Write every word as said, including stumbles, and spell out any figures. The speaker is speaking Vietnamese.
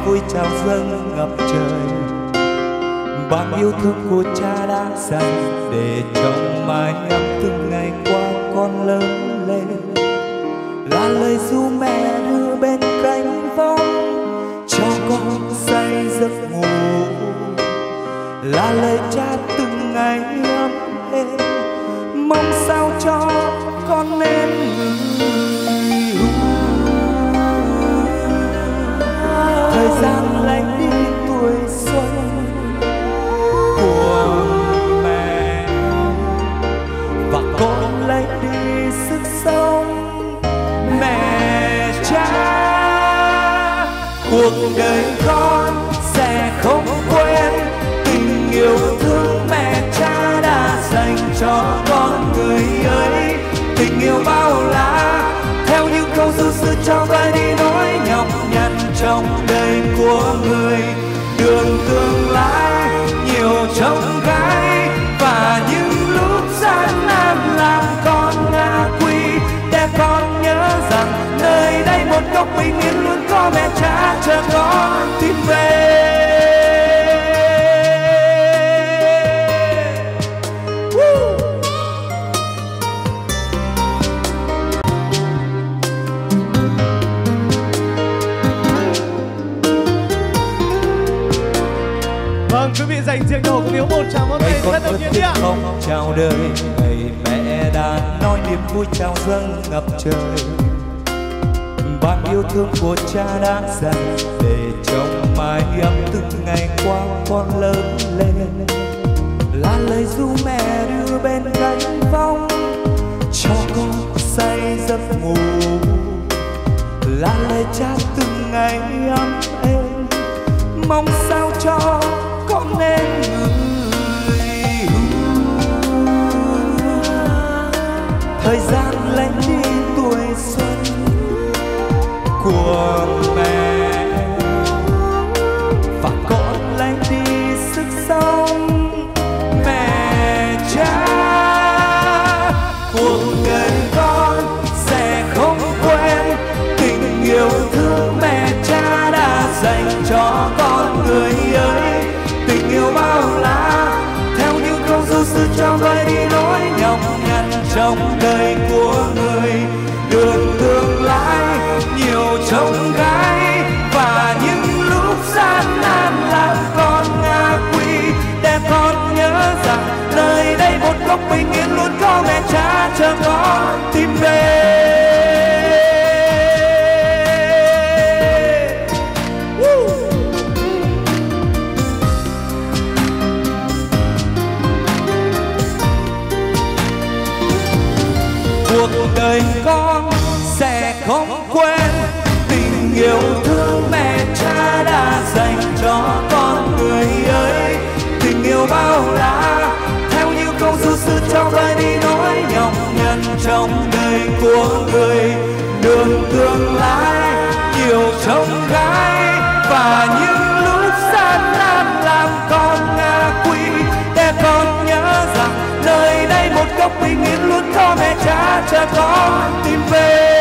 vui trào dâng ngập trời. Bao yêu thương của cha đã dành để trong mái ấm từng ngày qua con lớn lên, là lời ru mẹ đưa bên cánh vong cho con say giấc ngủ, là lời cha từng ngày ấm êm mong sao cho con nên người. Thời gian lấy đi tuổi xuân của mẹ và con lấy đi sức sống mẹ cha. Cuộc đời con sẽ không quên tình yêu thương mẹ cha đã dành cho con người ơi. Tình yêu bao la theo những câu ru sư cho vơi đi nỗi nhọc nhằn trong đời của người. Đường tương lai nhiều trông gai và những lúc gian nan làm con ngã quỵ, để con nhớ rằng nơi đây một góc bình yên luôn có mẹ cha chờ con tìm về. Vâng, quý vị dành riêng cho Hồng Hiếu một tràng pháo tay rất là nhiệt liệt. Không chào đời ngày mẹ đã nói niềm vui chào dâng ngập trời. Bao yêu thương của cha đã dành để trong mái ấm từng ngày qua con lớn lên, là lời ru mẹ đưa bên cánh vong cho con say giấc ngủ, là lời cha từng ngày ấm êm mong sao cho con nên người. Thời gian lấy đi tuổi xuân của mẹ và con lấy đi sức sống mẹ cha. Cuộc đời con sẽ không quên tình yêu thương mẹ cha đã dành cho con người ơi. Tình yêu bao la theo những câu ru sư cho vơi đi nỗi nhọc nhằn trong đời của người. Đường tương lai nhiều trông gai và những lúc gian nan làm con ngã quỵ, để con nhớ rằng nơi đây một góc bình yên luôn có mẹ cha chờ con tìm về. Cuộc đời con sẽ không quên tình yêu thương mẹ cha đã dành cho con người ơi. Tình yêu bao la theo như câu ru sư cho vơi đi nỗi nhọc nhằn trong đời của người. Đường tương lai nhiều trông gai và những lúc gian nan làm con ngã quỵ, để con nhớ rằng nơi đây một góc bình yên luôn có mẹ cha chờ con tìm về.